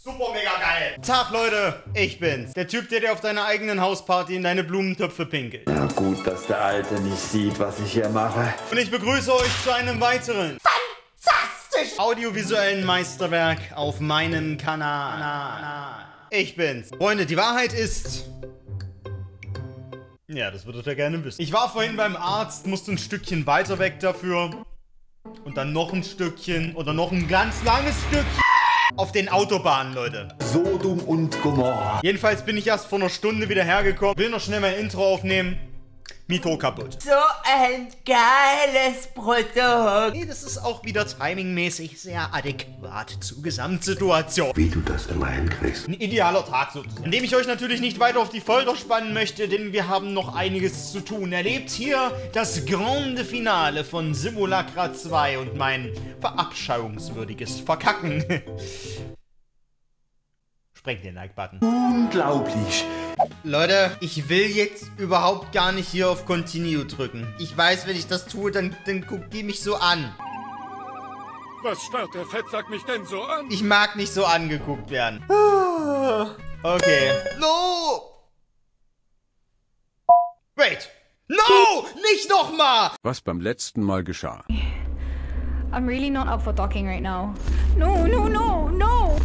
Super mega geil. Tag, Leute. Ich bin's. Der Typ, der dir auf deiner eigenen Hausparty in deine Blumentöpfe pinkelt. Ja, gut, dass der Alte nicht sieht, was ich hier mache. Und ich begrüße euch zu einem weiteren audiovisuellen Meisterwerk auf meinem Kanal. Ich bin's. Freunde, die Wahrheit ist... Ja, das würdet ihr gerne wissen. Ich war vorhin beim Arzt, musste ein Stückchen weiter weg dafür. Und dann noch ein Stückchen oder noch ein ganz langes Stückchen. Auf den Autobahnen, Leute. Sodom und Gomorra. Jedenfalls bin ich erst vor einer Stunde wieder hergekommen. Will noch schnell mein Intro aufnehmen. Mikro kaputt. So ein geiles Produkt. Nee, das ist auch wieder timingmäßig sehr adäquat zur Gesamtsituation. Wie du das immer hinkriegst. Ein idealer Tag sozusagen. In dem ich euch natürlich nicht weiter auf die Folter spannen möchte, denn wir haben noch einiges zu tun. Erlebt hier das grande Finale von Simulacra 2 und mein verabscheuungswürdiges Verkacken. Sprengt den Like-Button. Unglaublich. Leute, ich will jetzt überhaupt gar nicht hier auf Continue drücken. Ich weiß, wenn ich das tue, dann guckt die mich so an. Was starrt der Fettsack mich denn so an? Ich mag nicht so angeguckt werden. Okay. No! Wait! No! Nicht nochmal! Was beim letzten Mal geschah. I'm really not up for talking right now. No, no, no, no!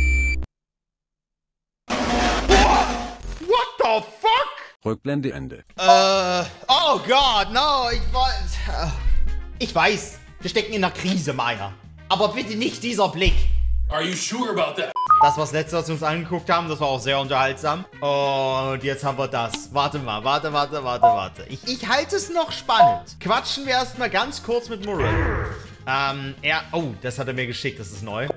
What the fuck? Rückblende Ende. Oh Gott, no, ich weiß, wir stecken in einer Krise, Maya. Aber bitte nicht dieser Blick. Are you sure about that? Das war das Letzte, was wir uns angeguckt haben, das war auch sehr unterhaltsam. Und jetzt haben wir das. Warte mal, warte. Ich halte es noch spannend. Quatschen wir erstmal ganz kurz mit Murray. Oh, das hat er mir geschickt, das ist neu.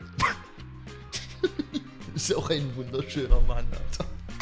Ist auch ein wunderschöner Mann, Alter.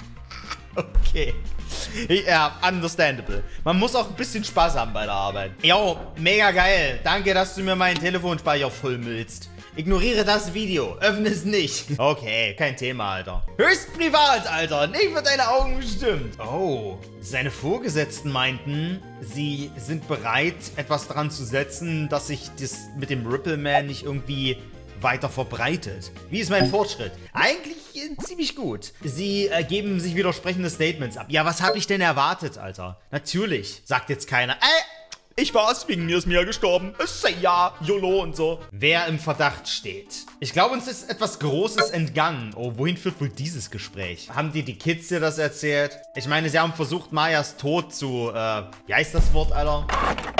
Okay. Ja, understandable. Man muss auch ein bisschen Spaß haben bei der Arbeit. Jo, mega geil. Danke, dass du mir meinen Telefonspeicher vollmüllst. Ignoriere das Video. Öffne es nicht. Okay, kein Thema, Alter. Höchst privat, Alter. Nicht für deine Augen bestimmt. Oh. Seine Vorgesetzten meinten, sie sind bereit, etwas dran zu setzen, dass sich das mit dem Ripple Man nicht irgendwie weiter verbreitet. Wie ist mein Fortschritt? Eigentlich ziemlich gut. Sie geben sich widersprechende Statements ab. Ja, was habe ich denn erwartet, Alter? Natürlich, sagt jetzt keiner. Ich war's, wegen mir ist Mia gestorben. Say ja, YOLO und so. Wer im Verdacht steht. Ich glaube, uns ist etwas Großes entgangen. Oh, wohin führt wohl dieses Gespräch? Haben die Kids dir das erzählt? Ich meine, sie haben versucht, Mayas Tod zu, wie heißt das Wort, Alter?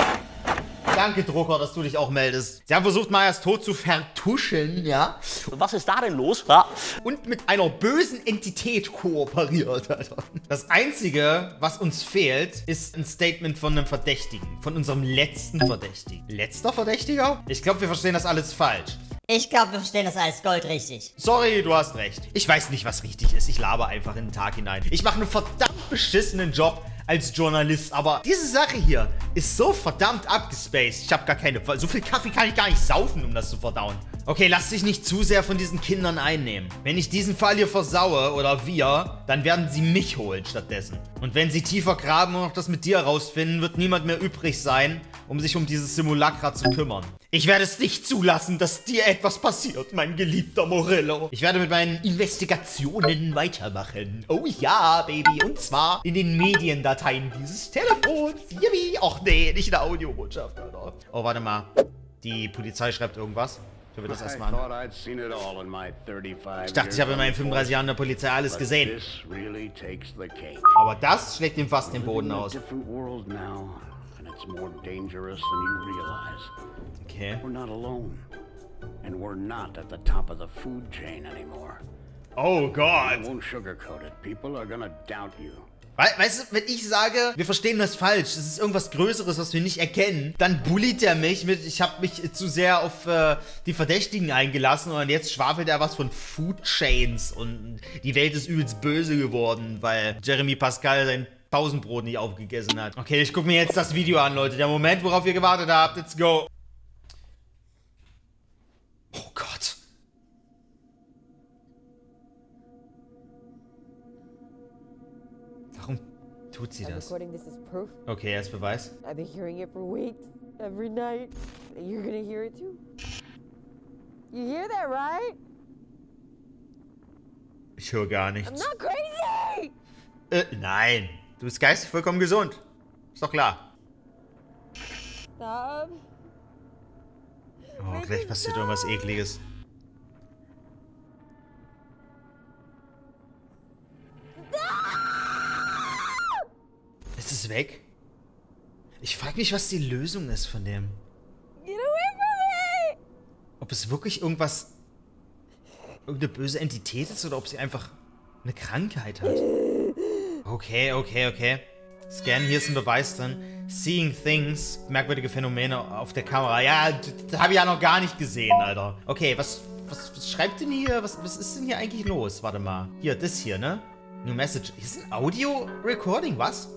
Danke, Drucker, dass du dich auch meldest. Sie haben versucht, Mayas Tod zu vertuschen, ja? Was ist da denn los? Ja. Und mit einer bösen Entität kooperiert, Alter. Das Einzige, was uns fehlt, ist ein Statement von einem Verdächtigen. Von unserem letzten Verdächtigen. Letzter Verdächtiger? Ich glaube, wir verstehen das alles falsch. Ich glaube, wir verstehen das alles goldrichtig. Sorry, du hast recht. Ich weiß nicht, was richtig ist. Ich laber einfach in den Tag hinein. Ich mache einen verdammt beschissenen Job als Journalist, aber diese Sache hier ist so verdammt abgespaced. Ich habe gar keine... So viel Kaffee kann ich gar nicht saufen, um das zu verdauen. Okay, lass dich nicht zu sehr von diesen Kindern einnehmen. Wenn ich diesen Fall hier versaue, oder wir, dann werden sie mich holen stattdessen. Und wenn sie tiefer graben und noch das mit dir rausfinden, wird niemand mehr übrig sein, um sich um dieses Simulacra zu kümmern. Ich werde es nicht zulassen, dass dir etwas passiert, mein geliebter Morillo. Ich werde mit meinen Investigationen weitermachen. Oh ja, Baby. Und zwar in den Mediendateien dieses Telefons. Yippie. Och nee, nicht in der Audiobotschaft, Alter. Oh, warte mal. Die Polizei schreibt irgendwas. Schauen wir das erstmal an. Ich dachte, ich habe in meinen 35 Jahren der Polizei alles gesehen. Aber das schlägt ihm fast den Boden aus. Okay. Oh Gott. Weißt du, wenn ich sage, wir verstehen das falsch, es ist irgendwas Größeres, was wir nicht erkennen, dann bulliet er mich mit, ich habe mich zu sehr auf die Verdächtigen eingelassen und jetzt schwafelt er was von Food Chains und die Welt ist übelst böse geworden, weil Jeremy Pascal sein Pausenbrot nicht aufgegessen hat. Okay, ich gucke mir jetzt das Video an, Leute. Der Moment, worauf ihr gewartet habt. Let's go. Oh Gott. Warum tut sie das? Okay, erst Beweis. I've been hearing it for weeks, every night. You're gonna hear it too. You hear that, right? Ich höre gar I'm nichts. not crazy! Nein. Du bist geistig vollkommen gesund. Ist doch klar. Stop. Oh, gleich passiert irgendwas Ekliges. Ist es weg? Ich frage mich, was die Lösung ist von dem. Get away from me! Ob es wirklich irgendwas... irgendeine böse Entität ist oder ob sie einfach eine Krankheit hat. Okay, okay, okay. Scan, hier ist ein Beweis drin. Seeing things, merkwürdige Phänomene auf der Kamera. Ja, das habe ich ja noch gar nicht gesehen, Alter. Okay, was schreibt denn hier? Was ist denn hier eigentlich los? Warte mal. Hier, das hier, ne? New Message. Hier ist ein Audio-Recording, was?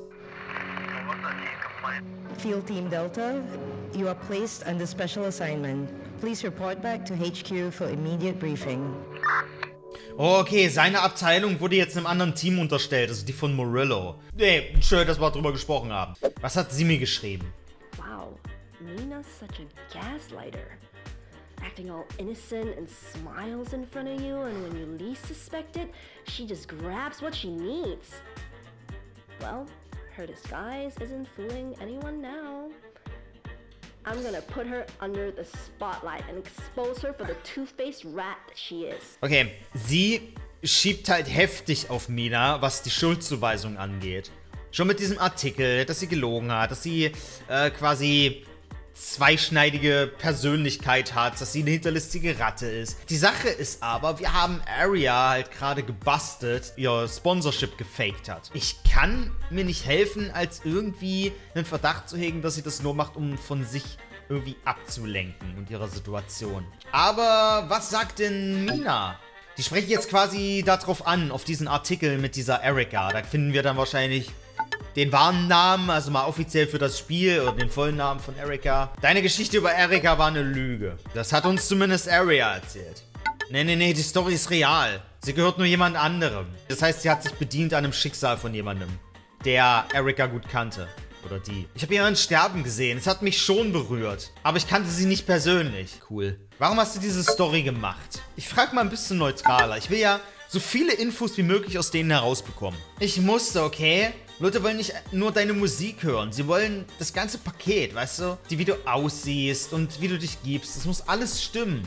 Field Team Delta, you are placed under special assignment. Please report back to HQ for immediate briefing. Okay, seine Abteilung wurde jetzt einem anderen Team unterstellt, also die von Murillo. Nee, schön, dass wir darüber gesprochen haben. Was hat sie mir geschrieben? Wow, Mina's such a gaslighter. Acting all innocent and smiles in front of you, and when you least suspect it, she just grabs what she needs. Well, her disguise isn't fooling anyone now. I'm gonna put her under the spotlight and expose her for the two-faced rat that she is. Okay, sie schiebt halt heftig auf Mina, was die Schuldzuweisung angeht. Schon mit diesem Artikel, dass sie gelogen hat, dass sie quasi zweischneidige Persönlichkeit hat, dass sie eine hinterlistige Ratte ist. Die Sache ist aber, wir haben Aria halt gerade gebastelt, ihr Sponsorship gefaked hat. Ich kann mir nicht helfen, als irgendwie einen Verdacht zu hegen, dass sie das nur macht, um von sich irgendwie abzulenken und ihrer Situation. Aber was sagt denn Mina? Die sprechen jetzt quasi darauf an, auf diesen Artikel mit dieser Erika. Da finden wir dann wahrscheinlich den wahren Namen, also mal offiziell für das Spiel, oder den vollen Namen von Erika. Deine Geschichte über Erika war eine Lüge. Das hat uns zumindest Aria erzählt. Nee, die Story ist real. Sie gehört nur jemand anderem. Das heißt, sie hat sich bedient an einem Schicksal von jemandem, der Erika gut kannte. Oder die. Ich habe jemanden sterben gesehen. Es hat mich schon berührt. Aber ich kannte sie nicht persönlich. Cool. Warum hast du diese Story gemacht? Ich frage mal ein bisschen neutraler. Ich will ja so viele Infos wie möglich aus denen herausbekommen. Ich musste, okay? Leute wollen nicht nur deine Musik hören. Sie wollen das ganze Paket, weißt du? Wie du aussiehst und wie du dich gibst. Das muss alles stimmen.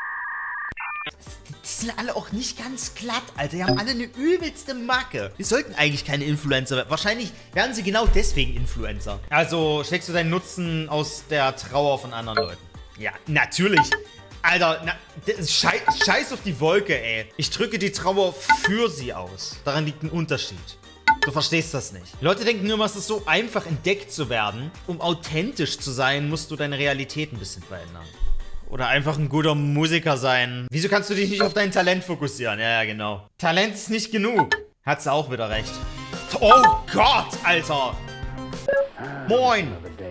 Die sind alle auch nicht ganz glatt, Alter. Die haben alle eine übelste Macke. Die sollten eigentlich keine Influencer werden. Wahrscheinlich werden sie genau deswegen Influencer. Also schlägst du deinen Nutzen aus der Trauer von anderen Leuten? Ja, natürlich. Alter, scheiß auf die Wolke, ey. Ich drücke die Trauer für sie aus. Daran liegt ein Unterschied. Du verstehst das nicht. Die Leute denken immer, es ist so einfach, entdeckt zu werden. Um authentisch zu sein, musst du deine Realität ein bisschen verändern. Oder einfach ein guter Musiker sein. Wieso kannst du dich nicht auf dein Talent fokussieren? Ja, genau. Talent ist nicht genug. Hat sie auch wieder recht. Oh Gott, Alter. Moin.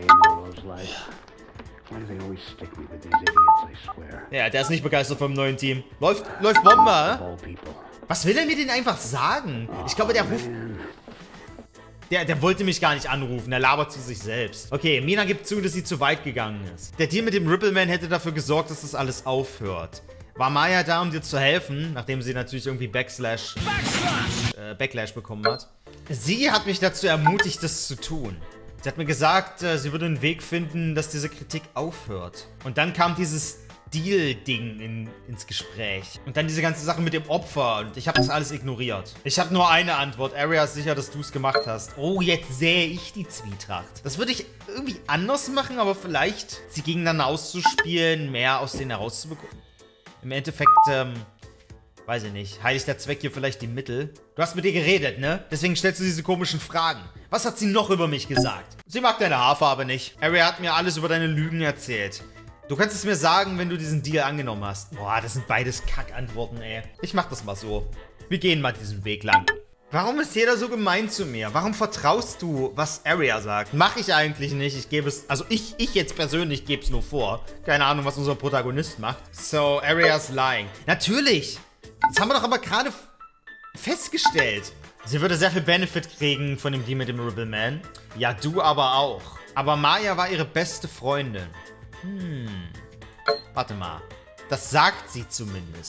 Ja, der ist nicht begeistert vom neuen Team. Läuft Bombe, hä? Was will er mir denn einfach sagen? Ich glaube, der ruft... Der wollte mich gar nicht anrufen. Der labert zu sich selbst. Okay, Mina gibt zu, dass sie zu weit gegangen ist. Der Deal mit dem Rippleman hätte dafür gesorgt, dass das alles aufhört. War Maya da, um dir zu helfen, nachdem sie natürlich irgendwie Backlash bekommen hat. Sie hat mich dazu ermutigt, das zu tun. Sie hat mir gesagt, sie würde einen Weg finden, dass diese Kritik aufhört. Und dann kam dieses Deal-Ding ins Gespräch. Und dann diese ganze Sache mit dem Opfer. Und ich habe das alles ignoriert. Ich habe nur eine Antwort. Aria ist sicher, dass du es gemacht hast. Oh, jetzt sähe ich die Zwietracht. Das würde ich irgendwie anders machen, aber vielleicht sie gegeneinander auszuspielen, mehr aus denen herauszubekommen. Im Endeffekt, weiß ich nicht. Heiligt der Zweck hier vielleicht die Mittel? Du hast mit ihr geredet, ne? Deswegen stellst du diese komischen Fragen. Was hat sie noch über mich gesagt? Sie mag deine Haarfarbe nicht. Aria hat mir alles über deine Lügen erzählt. Du kannst es mir sagen, wenn du diesen Deal angenommen hast. Boah, das sind beides Kackantworten, ey. Ich mach das mal so. Wir gehen mal diesen Weg lang. Warum ist jeder so gemein zu mir? Warum vertraust du, was Aria sagt? Mach ich eigentlich nicht. Ich gebe es... Also ich jetzt persönlich gebe es nur vor. Keine Ahnung, was unser Protagonist macht. So, Aria's lying. Natürlich! Das haben wir doch aber gerade festgestellt. Sie würde sehr viel Benefit kriegen von dem Deal mit dem Rippleman. Ja, du aber auch. Aber Maya war ihre beste Freundin. Warte mal. Das sagt sie zumindest.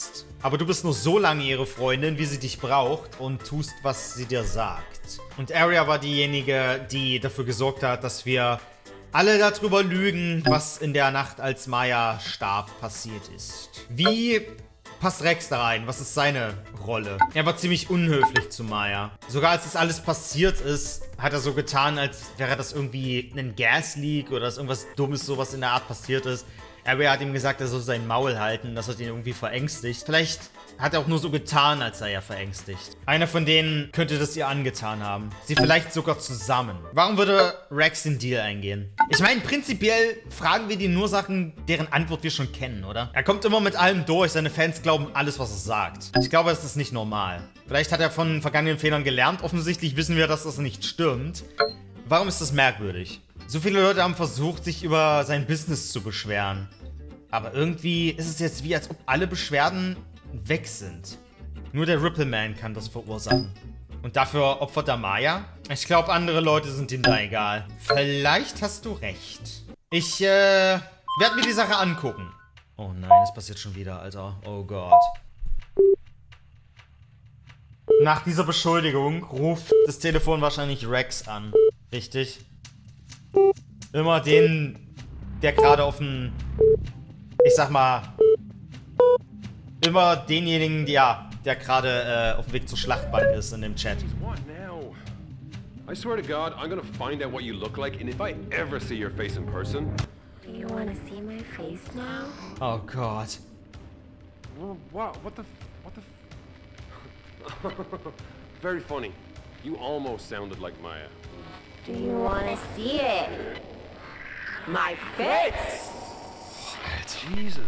Aber du bist nur so lange ihre Freundin, wie sie dich braucht und tust, was sie dir sagt. Und Aria war diejenige, die dafür gesorgt hat, dass wir alle darüber lügen, was in der Nacht, als Maya starb, passiert ist. Wie passt Rex da rein? Was ist seine Rolle? Er war ziemlich unhöflich zu Maya. Sogar als das alles passiert ist, hat er so getan, als wäre das irgendwie ein Gas-Leak oder dass irgendwas Dummes sowas in der Art passiert ist. Aria hat ihm gesagt, er soll sein Maul halten, das hat ihn irgendwie verängstigt. Vielleicht hat er auch nur so getan, als sei er verängstigt. Einer von denen könnte das ihr angetan haben. Sie vielleicht sogar zusammen. Warum würde Rex den Deal eingehen? Ich meine, prinzipiell fragen wir die nur Sachen, deren Antwort wir schon kennen, oder? Er kommt immer mit allem durch, seine Fans glauben alles, was er sagt. Ich glaube, das ist nicht normal. Vielleicht hat er von vergangenen Fehlern gelernt. Offensichtlich wissen wir, dass das nicht stimmt. Warum ist das merkwürdig? So viele Leute haben versucht, sich über sein Business zu beschweren. Aber irgendwie ist es jetzt wie, als ob alle Beschwerden weg sind. Nur der Rippleman kann das verursachen. Und dafür opfert er Maya? Ich glaube, andere Leute sind ihm da egal. Vielleicht hast du recht. Ich werde mir die Sache angucken. Oh nein, es passiert schon wieder, Alter. Oh Gott. Nach dieser Beschuldigung ruft das Telefon wahrscheinlich Rex an. Richtig? Immer den, der gerade auf dem... Ich sag mal... Immer denjenigen, der gerade auf dem Weg zur Schlachtbank ist in dem Chat. What now? I swear to God, I'm gonna find out what you look like, and if I ever see your face in person... Do you want to see my face now? Oh Gott. Wow, what the... Very funny. You almost sounded like Maya. Do you want to see it? My face! Jesus.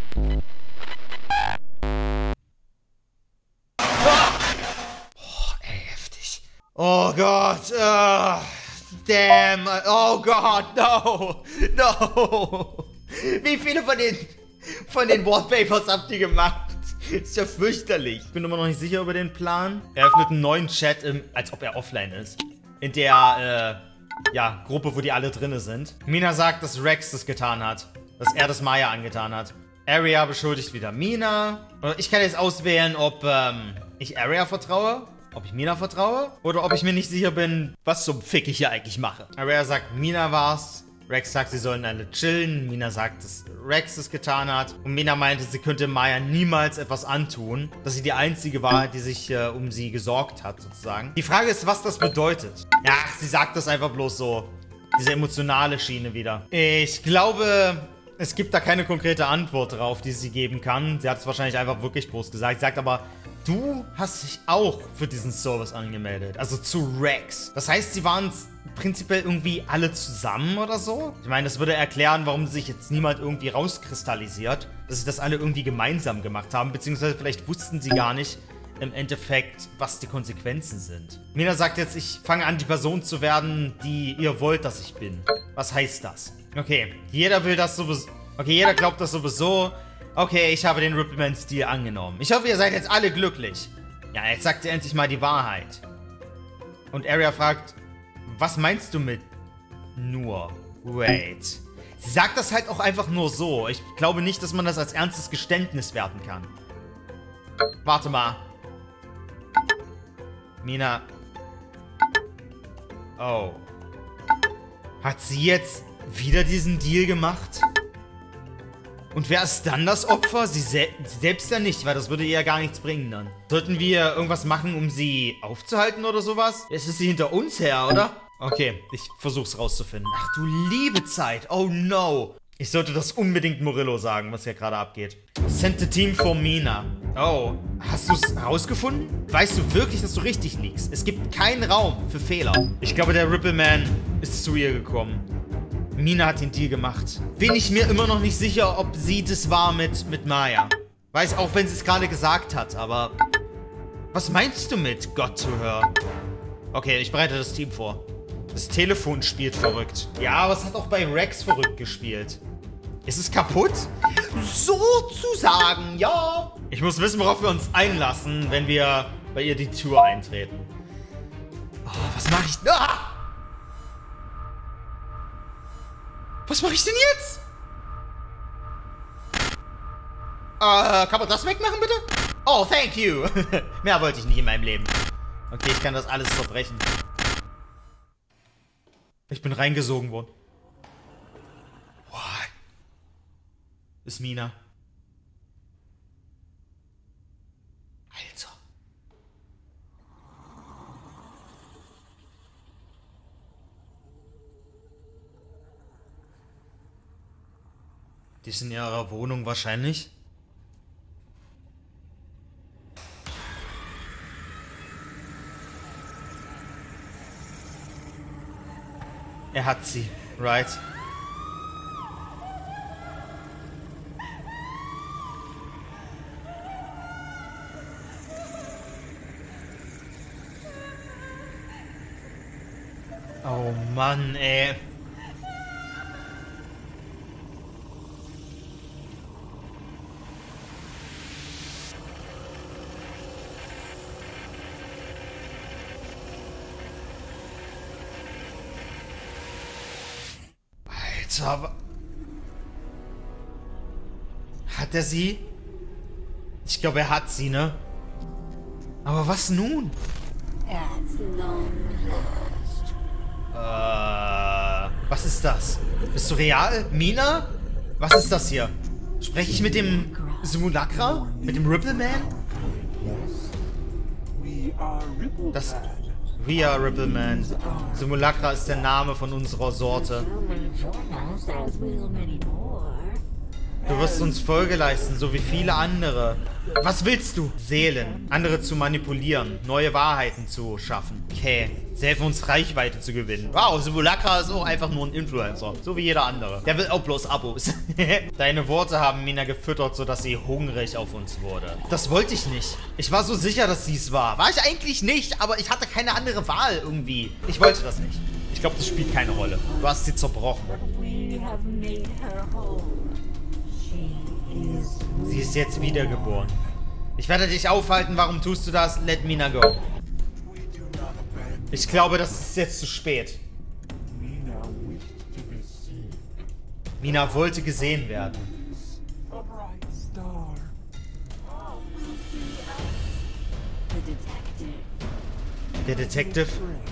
Heftig. Oh Gott. Damn. Oh Gott. No. No. Wie viele von den Wallpapers habt ihr gemacht? Ist ja fürchterlich. Ich bin immer noch nicht sicher über den Plan. Er öffnet einen neuen Chat, als ob er offline ist. In der, Gruppe, wo die alle drinne sind. Mina sagt, dass Rex das getan hat. Dass er das Maya angetan hat. Aria beschuldigt wieder Mina. Ich kann jetzt auswählen, ob ich Aria vertraue, ob ich Mina vertraue oder ob ich mir nicht sicher bin, was zum Fick ich hier eigentlich mache. Aria sagt, Mina war's. Rex sagt, sie sollen alle chillen. Mina sagt, dass Rex es getan hat. Und Mina meinte, sie könnte Maya niemals etwas antun. Dass sie die Einzige war, die sich um sie gesorgt hat, sozusagen. Die Frage ist, was das bedeutet. Ja, sie sagt das einfach bloß so. Diese emotionale Schiene wieder. Ich glaube... Es gibt da keine konkrete Antwort drauf, die sie geben kann. Sie hat es wahrscheinlich einfach wirklich bloß gesagt. Sie sagt aber, du hast dich auch für diesen Service angemeldet. Also zu Rex. Das heißt, sie waren prinzipiell irgendwie alle zusammen oder so? Ich meine, das würde erklären, warum sich jetzt niemand irgendwie rauskristallisiert. Dass sie das alle irgendwie gemeinsam gemacht haben. Beziehungsweise vielleicht wussten sie gar nicht im Endeffekt, was die Konsequenzen sind. Mina sagt jetzt, ich fange an, die Person zu werden, die ihr wollt, dass ich bin. Was heißt das? Okay, jeder will das sowieso. Okay, jeder glaubt das sowieso. Okay, ich habe den Rippleman-Stil angenommen. Ich hoffe, ihr seid jetzt alle glücklich. Ja, jetzt sagt sie endlich mal die Wahrheit. Und Aria fragt, was meinst du mit nur? Wait. Sie sagt das halt auch einfach nur so. Ich glaube nicht, dass man das als ernstes Geständnis werten kann. Warte mal. Mina. Oh. Hat sie jetzt wieder diesen Deal gemacht? Und wer ist dann das Opfer? Sie selbst ja nicht, weil das würde ihr ja gar nichts bringen dann. Sollten wir irgendwas machen, um sie aufzuhalten oder sowas? Jetzt ist sie hinter uns her, oder? Okay, ich versuch's rauszufinden. Ach du liebe Zeit. Oh no. Ich sollte das unbedingt Murillo sagen, was hier gerade abgeht. Send the team for Mina. Oh, hast du es rausgefunden? Weißt du wirklich, dass du richtig liegst? Es gibt keinen Raum für Fehler. Ich glaube, der Rippleman ist zu ihr gekommen. Mina hat den Deal gemacht. Bin ich mir immer noch nicht sicher, ob sie das war mit Maya. Weiß auch, wenn sie es gerade gesagt hat, aber... Was meinst du mit Got to her? Okay, ich bereite das Team vor. Das Telefon spielt verrückt. Ja, aber es hat auch bei Rex verrückt gespielt. Ist es kaputt? Sozusagen, ja. Ich muss wissen, worauf wir uns einlassen, wenn wir bei ihr die Tür eintreten. Oh, was mache ich? Ah! Was mache ich denn jetzt? Kann man das wegmachen, bitte? Oh, thank you. Mehr wollte ich nicht in meinem Leben. Okay, ich kann das alles zerbrechen. Ich bin reingesogen worden. What? Ist Mina. Alter. Die ist in ihrer Wohnung wahrscheinlich. Er hat sie, right? Oh Mann, ey. Aber hat er sie? Ich glaube, er hat sie, ne? Aber was nun? Was ist das? Bist du real? Mina? Was ist das hier? Spreche ich mit dem Simulacra? Mit dem Rippleman? Das... We are Rippleman. Simulacra ist der Name von unserer Sorte. Du wirst uns Folge leisten, so wie viele andere. Was willst du? Seelen. Andere zu manipulieren. Neue Wahrheiten zu schaffen. Okay. Sie helfen uns, Reichweite zu gewinnen. Wow, Simulacra ist auch einfach nur ein Influencer. So wie jeder andere. Der will auch bloß Abos. Deine Worte haben Mina gefüttert, sodass sie hungrig auf uns wurde. Das wollte ich nicht. Ich war so sicher, dass sie es war. War ich eigentlich nicht, aber ich hatte keine andere Wahl irgendwie. Ich wollte das nicht. Ich glaube, das spielt keine Rolle. Du hast sie zerbrochen. Sie ist jetzt wiedergeboren. Ich werde dich aufhalten. Warum tust du das? Let Mina go. Ich glaube, das ist jetzt zu spät. Mina wollte gesehen werden. Der Detective?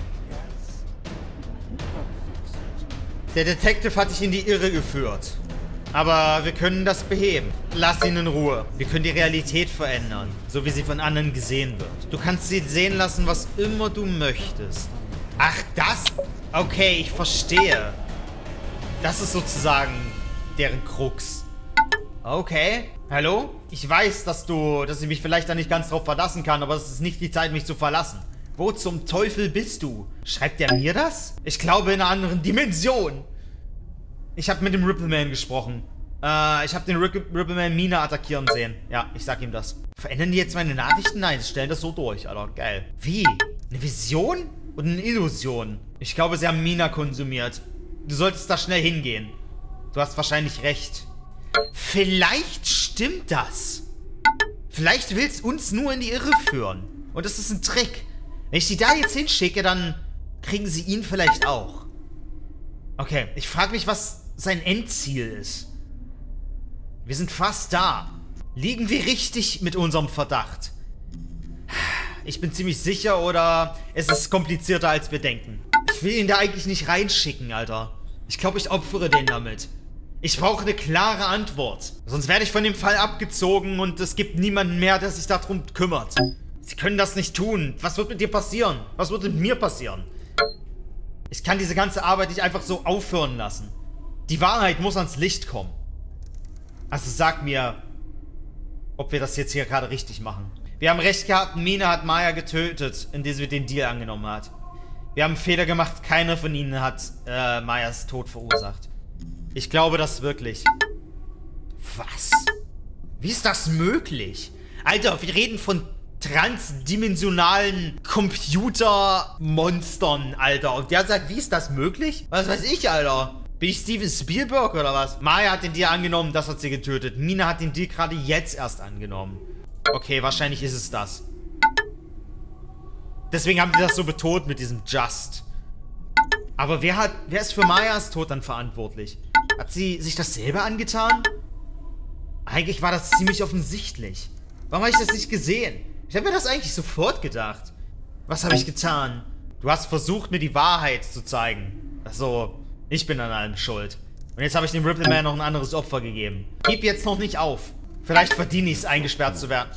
Der Detective hat dich in die Irre geführt. Aber wir können das beheben. Lass ihn in Ruhe. Wir können die Realität verändern, so wie sie von anderen gesehen wird. Du kannst sie sehen lassen, was immer du möchtest. Ach, das? Okay, ich verstehe. Das ist sozusagen deren Krux. Okay. Hallo? Ich weiß, dass ich mich vielleicht da nicht ganz drauf verlassen kann, aber es ist nicht die Zeit, mich zu verlassen. Wo zum Teufel bist du? Schreibt er mir das? Ich glaube in einer anderen Dimension. Ich habe mit dem Rippleman gesprochen. Ich habe den Rippleman Mina attackieren sehen. Ja, ich sag ihm das. Verändern die jetzt meine Nachrichten? Nein, sie stellen das so durch, Alter. Geil. Wie? Eine Vision? Oder eine Illusion? Ich glaube, sie haben Mina konsumiert. Du solltest da schnell hingehen. Du hast wahrscheinlich recht. Vielleicht stimmt das. Vielleicht willst du uns nur in die Irre führen. Und das ist ein Trick. Wenn ich die da jetzt hinschicke, dann kriegen sie ihn vielleicht auch. Okay, ich frage mich, was sein Endziel ist. Wir sind fast da. Liegen wir richtig mit unserem Verdacht? Ich bin ziemlich sicher, oder es ist komplizierter, als wir denken. Ich will ihn da eigentlich nicht reinschicken, Alter. Ich glaube, ich opfere den damit. Ich brauche eine klare Antwort. Sonst werde ich von dem Fall abgezogen und es gibt niemanden mehr, der sich darum kümmert. Sie können das nicht tun. Was wird mit dir passieren? Was wird mit mir passieren? Ich kann diese ganze Arbeit nicht einfach so aufhören lassen. Die Wahrheit muss ans Licht kommen. Also sag mir, ob wir das jetzt hier gerade richtig machen. Wir haben recht gehabt, Mina hat Maya getötet, indem sie den Deal angenommen hat. Wir haben Fehler gemacht, keiner von ihnen hat Mayas Tod verursacht. Ich glaube das wirklich. Was? Wie ist das möglich? Alter, wir reden von transdimensionalen Computermonstern, Alter. Und der sagt, wie ist das möglich? Was weiß ich, Alter? Bin ich Steven Spielberg oder was? Maya hat den Deal angenommen, das hat sie getötet. Mina hat den Deal gerade jetzt erst angenommen. Okay, wahrscheinlich ist es das. Deswegen haben die das so betont mit diesem Just. Aber wer ist für Mayas Tod dann verantwortlich? Hat sie sich das selber angetan? Eigentlich war das ziemlich offensichtlich. Warum habe ich das nicht gesehen? Ich habe mir das eigentlich sofort gedacht. Was habe ich getan? Du hast versucht, mir die Wahrheit zu zeigen. Achso, ich bin an allem schuld. Und jetzt habe ich dem Ripley Man noch ein anderes Opfer gegeben. Gib jetzt noch nicht auf. Vielleicht verdiene ich es, eingesperrt zu werden.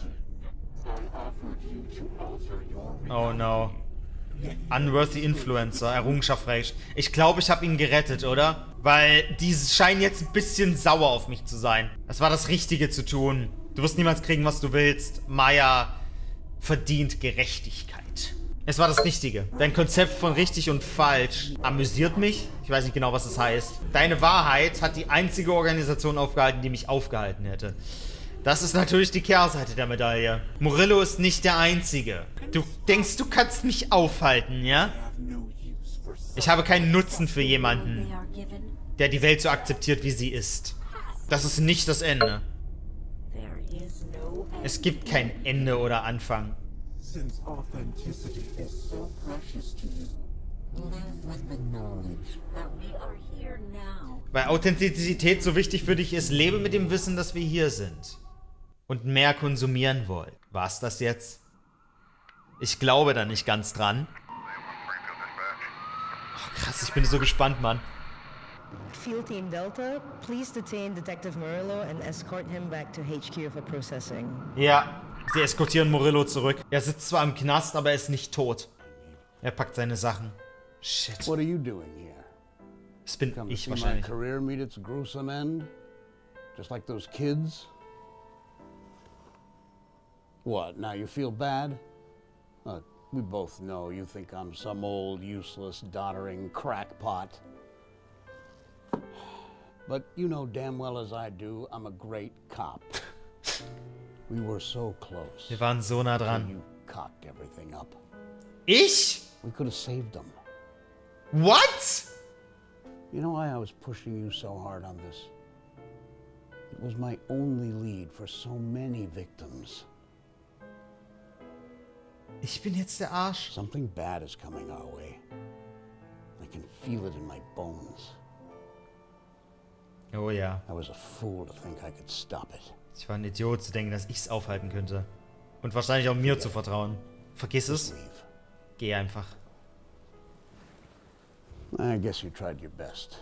Oh no. Unworthy Influencer, Errungenschaft recht. Ich glaube, ich habe ihn gerettet, oder? Weil die scheinen jetzt ein bisschen sauer auf mich zu sein. Das war das Richtige zu tun. Du wirst niemals kriegen, was du willst. Maya verdient Gerechtigkeit. Es war das Richtige. Dein Konzept von richtig und falsch amüsiert mich. Ich weiß nicht genau, was das heißt. Deine Wahrheit hat die einzige Organisation aufgehalten, die mich aufgehalten hätte. Das ist natürlich die Kehrseite der Medaille. Murillo ist nicht der Einzige. Du denkst, du kannst mich aufhalten, ja? Ich habe keinen Nutzen für jemanden, der die Welt so akzeptiert, wie sie ist. Das ist nicht das Ende. Es gibt kein Ende oder Anfang. Weil Authentizität so wichtig für dich ist, lebe mit dem Wissen, dass wir hier sind. Und mehr konsumieren wollen. War's das jetzt? Ich glaube da nicht ganz dran. Oh, krass, ich bin so gespannt, Mann. Field Team Delta, please detain Detective Murillo and escort him back to HQ for processing. Ja, sie eskortieren Murillo zurück. Er sitzt zwar im Knast, aber er ist nicht tot. Er packt seine Sachen. Shit. What are you doing here? Das bin Come to ich see wahrscheinlich. My career meet its gruesome end? Just like those kids? What, now you feel bad? Look, we both know you think I'm some old, useless, doddering crackpot. But you know damn well as I do, I'm a great cop. We were so close. Wir waren so nah dran. You cocked everything up. Ich? We could have saved them. What? You know why I was pushing you so hard on this? It was my only lead for so many victims. Ich bin jetzt der Arsch. Something bad is coming our way. I can feel it in my bones. Oh ja. I was a fool to think I could stop it. Ich war ein Idiot zu denken, dass ich es aufhalten könnte. Und wahrscheinlich auch mir zu vertrauen. Vergiss es. Geh einfach. I guess you tried your best.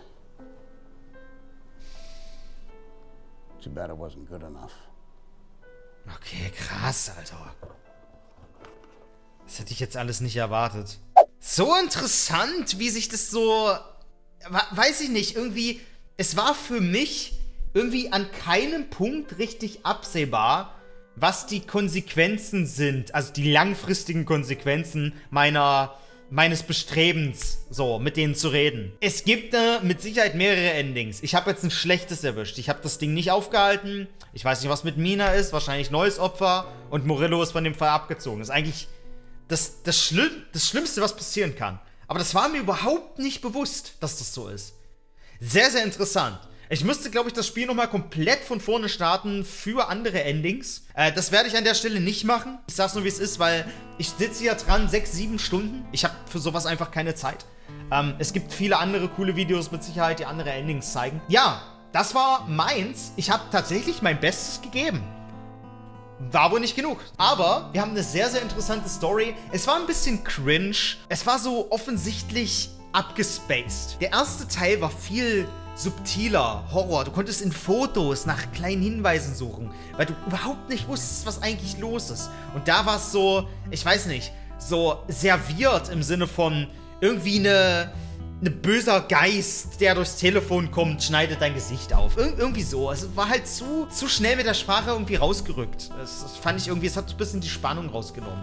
Too bad it wasn't good enough. Okay, krass, Alter. Das hätte ich jetzt alles nicht erwartet. So interessant, wie sich das so... Weiß ich nicht, irgendwie... Es war für mich irgendwie an keinem Punkt richtig absehbar, was die Konsequenzen sind. Also die langfristigen Konsequenzen meines Bestrebens, so, mit denen zu reden. Es gibt mit Sicherheit mehrere Endings. Ich habe jetzt ein schlechtes erwischt. Ich habe das Ding nicht aufgehalten. Ich weiß nicht, was mit Mina ist. Wahrscheinlich neues Opfer. Und Murillo ist von dem Fall abgezogen. Das ist eigentlich das Schlimmste, was passieren kann. Aber das war mir überhaupt nicht bewusst, dass das so ist. Sehr, sehr interessant. Ich müsste, glaube ich, das Spiel nochmal komplett von vorne starten für andere Endings. Das werde ich an der Stelle nicht machen. Ich sag's nur, wie es ist, weil ich sitze hier dran 6, 7 Stunden. Ich habe für sowas einfach keine Zeit. Es gibt viele andere coole Videos mit Sicherheit, die andere Endings zeigen. Ja, das war meins. Ich habe tatsächlich mein Bestes gegeben. War wohl nicht genug. Aber wir haben eine sehr, sehr interessante Story. Es war ein bisschen cringe. Es war so offensichtlich abgespaced. Der erste Teil war viel subtiler Horror. Du konntest in Fotos nach kleinen Hinweisen suchen, weil du überhaupt nicht wusstest, was eigentlich los ist. Und da war es so, ich weiß nicht, so serviert im Sinne von irgendwie eine böser Geist, der durchs Telefon kommt, schneidet dein Gesicht auf. Irgendwie so. Es war halt zu schnell mit der Sprache irgendwie rausgerückt. Das fand ich irgendwie, es hat ein bisschen die Spannung rausgenommen.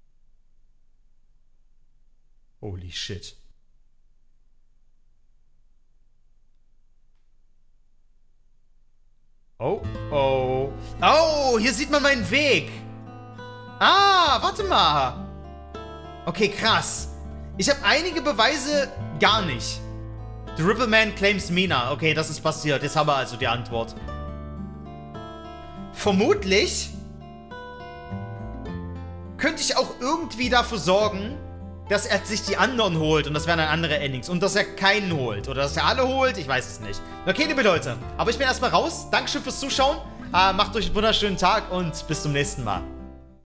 Holy shit. Oh, oh. Oh, hier sieht man meinen Weg. Ah, warte mal. Okay, krass. Ich habe einige Beweise gar nicht. The Ripple Man claims Mina. Okay, das ist passiert. Jetzt haben wir also die Antwort. Vermutlich könnte ich auch irgendwie dafür sorgen, dass er sich die anderen holt und das wären dann andere Endings. Und dass er keinen holt. Oder dass er alle holt. Ich weiß es nicht. Okay, liebe Leute. Aber ich bin erstmal raus. Dankeschön fürs Zuschauen. Macht euch einen wunderschönen Tag und bis zum nächsten Mal.